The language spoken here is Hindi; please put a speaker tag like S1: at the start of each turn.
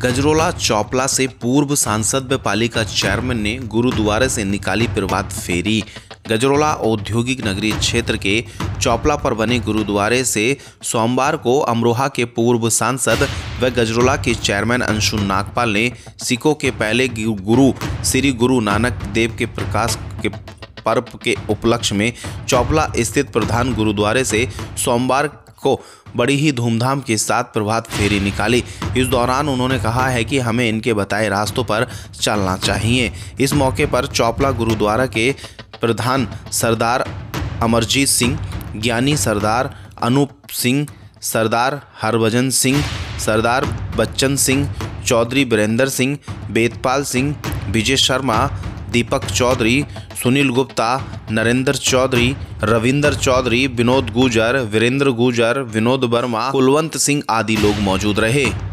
S1: गजरोला चौपला से पूर्व सांसद व पालिका चेयरमैन ने गुरुद्वारे से निकाली प्रभात फेरी। गजरोला औद्योगिक नगरीय क्षेत्र के चौपला पर बने गुरुद्वारे से सोमवार को अमरोहा के पूर्व सांसद व गजरोला के चेयरमैन अंशु नागपाल ने सिखों के पहले गुरु श्री गुरु नानक देव के प्रकाश के पर्व के उपलक्ष्य में चौपला स्थित प्रधान गुरुद्वारे से सोमवार को बड़ी ही धूमधाम के साथ प्रभात फेरी निकाली। इस दौरान उन्होंने कहा है कि हमें इनके बताए रास्तों पर चलना चाहिए। इस मौके पर चौपला गुरुद्वारा के प्रधान सरदार अमरजीत सिंह, ज्ञानी सरदार अनूप सिंह, सरदार हरभजन सिंह, सरदार बच्चन सिंह, चौधरी वीरेंद्र सिंह, वेदपाल सिंह, विजय शर्मा, दीपक चौधरी, सुनील गुप्ता, नरेंद्र चौधरी, रविंदर चौधरी, विनोद गुजर, वीरेंद्र गुजर, विनोद वर्मा, कुलवंत सिंह आदि लोग मौजूद रहे।